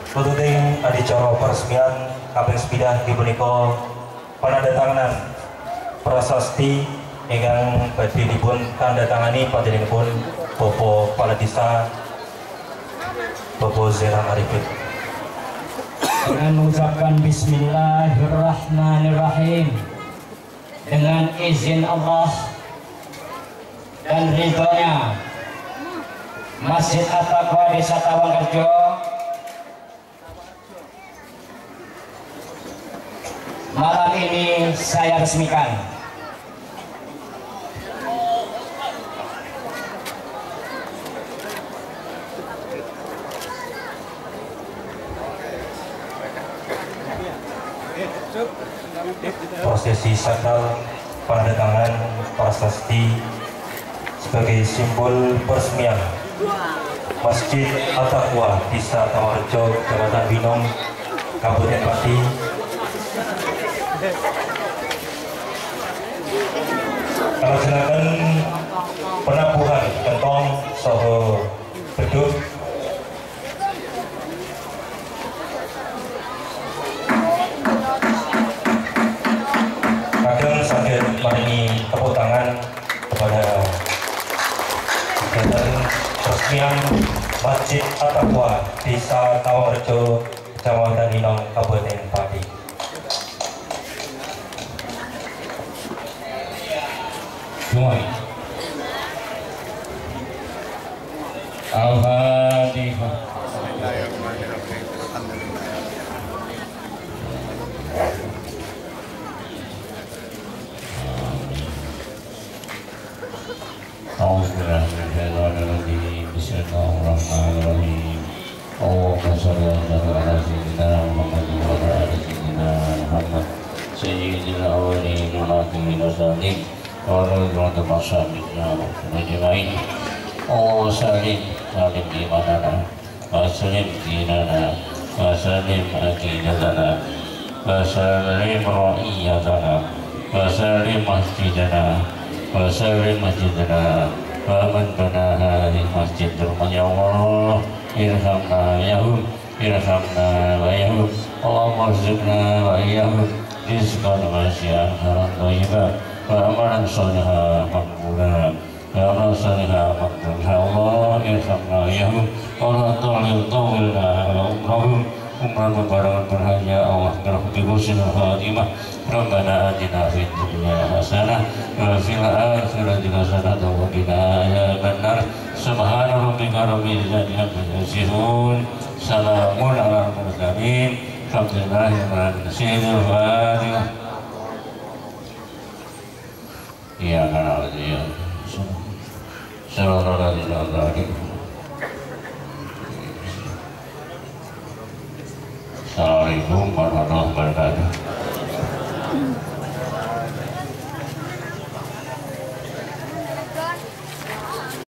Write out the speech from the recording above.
Tututing adicara peresmian kaping 9 dipunika panandatanganan prasasti ingkang badhe dipun tandatangani panjenenganipun Bapak Kepala Desa Bapak Zainal Arifin. Dengan mengucapkan Bismillahirrahmanirrahim, dengan izin Allah dan ridhonya, Masjid At-Taqwa Desa Tawangrejo malam ini saya resmikan. Prosesi sakral penandatangan prasasti sebagai simbol peresmian Masjid At-Taqwa Desa Tawangrejo, Kecamatan Binong, Kabupaten Pati. Kalajengaken penabuhan kentong saha beduk kadang saged maringi tepuk tangan kepada kegiatan peresmian Masjid At-Taqwa Desa Tawangrejo, Kecamatan Binong, Kabupaten Pati. Al-Fatihah. Bismillahirrahmanirrahim. Allahumma shalli ala sayyidina Muhammad wa ala ali sayyidina Muhammad sayyidil awwalin wal akhirin wasallim wa radhiyallahu anhum ajma'in. Allahumma sallim imanana wa sallim dinana wa sallim aqidatana wa sallim ra'iyatana wa sallim masjidana wa sallim masjidana wa man bana hadhihi masjid. Ya Allah, irhamna yahum, irhamna wa yahum. Allahumma rizqna wa yahum rizqan wasi'an haram thayyiban wa amalan shalihan maqbulan wa amalan shalihan maqbulan. Ya Allah, irhamna yahum wa la tawilna wa umrahum umran mubarak berhaya. Allah berhubbi husnul khatimah. Rabbana atina fid dunya hasanah wa fil akhirati hasanah wa qina adzabannar. Subhana rabbika rabbil izzati amma yasifun, salamun alal mursalin, alhamdulillahi rabbil alamin. Fatihah. Iya kana ya. Sallallahu alaihi wasallam. Assalamualaikum warahmatullahi wabarakatuh.